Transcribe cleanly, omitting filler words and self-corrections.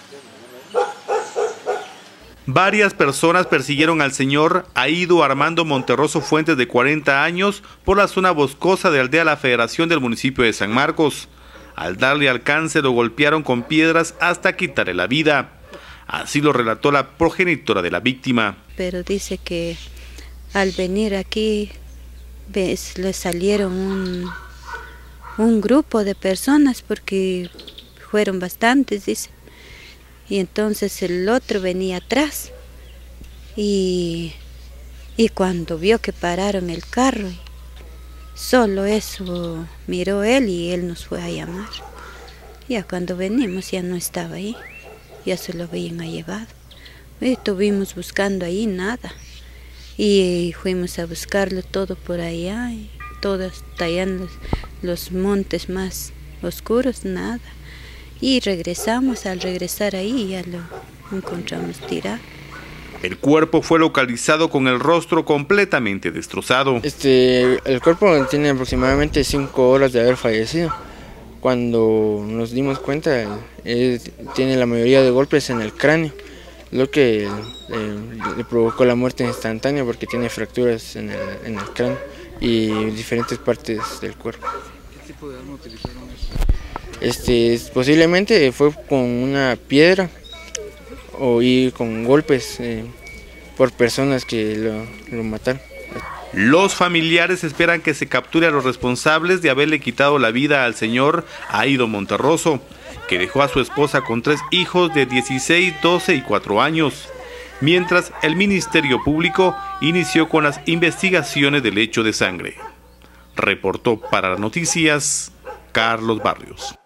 Varias personas persiguieron al señor Aido Armando Monterroso Fuentes, de 40 años, por la zona boscosa de Aldea La Federación del municipio de San Marcos. Al darle alcance lo golpearon con piedras hasta quitarle la vida. Así lo relató la progenitora de la víctima. Pero dice que al venir aquí le salieron un grupo de personas, porque fueron bastantes, dice. Y entonces el otro venía atrás y cuando vio que pararon el carro, solo eso miró él y él nos fue a llamar. Ya cuando venimos ya no estaba ahí, ya se lo habían llevado. Y estuvimos buscando ahí, nada. Y fuimos a buscarlo todo por allá, y todo hasta allá en los montes más oscuros, nada. Y regresamos, al regresar ahí ya lo encontramos tirado. El cuerpo fue localizado con el rostro completamente destrozado. El cuerpo tiene aproximadamente 5 horas de haber fallecido. Cuando nos dimos cuenta, tiene la mayoría de golpes en el cráneo, lo que le provocó la muerte instantánea, porque tiene fracturas en el cráneo y diferentes partes del cuerpo. ¿Qué tipo de arma utilizaron? Posiblemente fue con una piedra y con golpes por personas que lo mataron. Los familiares esperan que se capture a los responsables de haberle quitado la vida al señor Aido Monterroso, que dejó a su esposa con 3 hijos de 16, 12 y 4 años, mientras el Ministerio Público inició con las investigaciones del hecho de sangre. Reportó para las noticias Carlos Barrios.